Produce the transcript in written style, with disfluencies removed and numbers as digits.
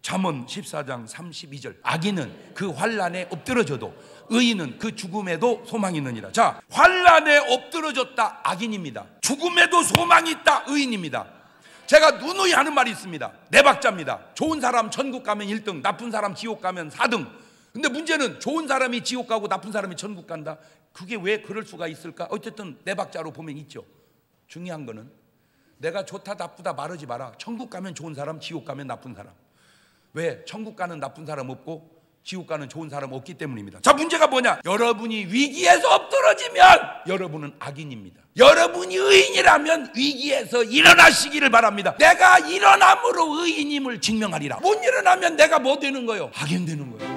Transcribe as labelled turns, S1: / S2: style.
S1: 잠언 14장 32절. 악인은 그 환난에 엎드러져도 의인은 그 죽음에도 소망이 있느니라. 자, 환난에 엎드러졌다 악인입니다. 죽음에도 소망이 있다 의인입니다. 제가 누누이 하는 말이 있습니다. 네 박자입니다. 좋은 사람 천국 가면 1등, 나쁜 사람 지옥 가면 4등. 근데 문제는 좋은 사람이 지옥 가고 나쁜 사람이 천국 간다. 그게 왜 그럴 수가 있을까? 어쨌든 네 박자로 보면 있죠. 중요한 거는 내가 좋다 나쁘다 말하지 마라. 천국 가면 좋은 사람, 지옥 가면 나쁜 사람. 왜? 천국 가는 나쁜 사람 없고 지옥 가는 좋은 사람 없기 때문입니다. 자, 문제가 뭐냐? 여러분이 위기에서 엎드러지면 여러분은 악인입니다. 여러분이 의인이라면 위기에서 일어나시기를 바랍니다. 내가 일어남으로 의인임을 증명하리라. 못 일어나면 내가 뭐 되는 거예요? 악인 되는 거예요.